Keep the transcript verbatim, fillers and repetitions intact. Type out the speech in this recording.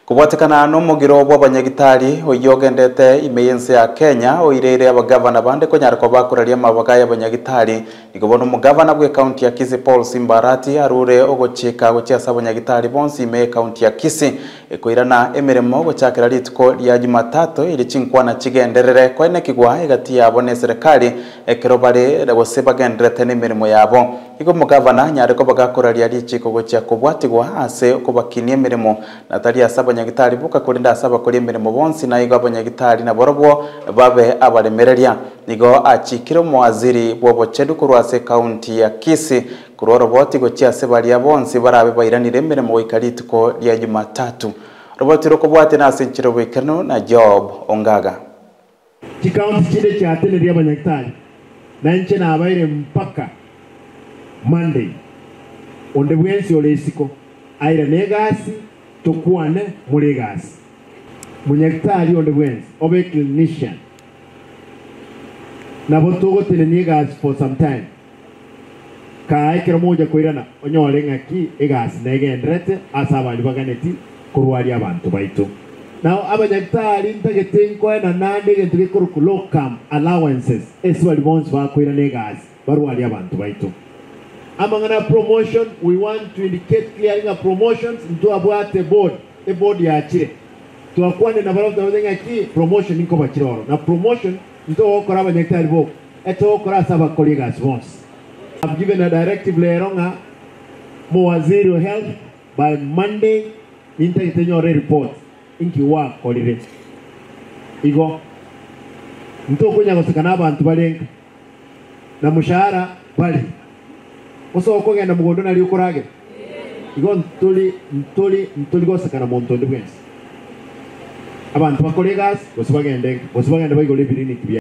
Kubatikana n'umugiro w'abanyagitari oyogendete imeyense ya Kenya oirere abagavana bande konyarako bakuraria mabaga y'abanyagitari nikobona umugavana bwe county ya Kisii Paul Arati arure ogochika gochiasa abanyagitari bonsi ime county ya Kisii ekoirana emiremo gochakira ritiko lya Jumatatu ili chinkwana chigenderere kwene kigwa egati yabo ne serikali ekerobare goseba genderete n'emirimo yabo iko mugavana nyareko bagakuraria richiko gochya kubwatigwa ase kubakinie emirimo natali asaba abanyagitari buka kurinda asaba kuri emirimo bonsi na igo abanyagitari na borobwo babe abaremereria nigo achikiro muwaziri bwobochedu kurwase county ya Kisii kuroro boti gochiase baria bonsi barabe bairanire emirimo goikaritiko lya Jumatatu roboti roko bwate na sinchiro bwekano na Job Ongaga kikaunti chide cha atene abanyagitari na nche na abaire mpaka Monday onde bwensi olesiko aire negasi tukwane mulegasi munyagitari onde bwensi obe clinician na botogo tene negasi for some time kai kero moja koirana onyole ngaki egasi negendrete asaba libaganeti kurwali abantu baitu now abanyagitari ntagetenko na nande gentuge kuruku locum allowances eswali bonds ba koirana egasi barwali abantu baitu. Amangana promotion, we want to indicate clearing of promotions into about a board, a board ya chile. To akwane na barabara tawenga ki promotion niko bachiroro. Na promotion into okora abanyagitari bo. Eto okora saba colleagues once. I've given a directive leronga muwaziri wa health by Monday ninta itenyo report inki wa holiday. Igo nto kunya gosekana abantu balenga na mushahara bali Oso okogenda mugondo nali ukorage. Igo ntuli ntuli ntuli gosekana montondo bwensi. Abantu bakolegas, bosibagende, bosibagende bayigole birini.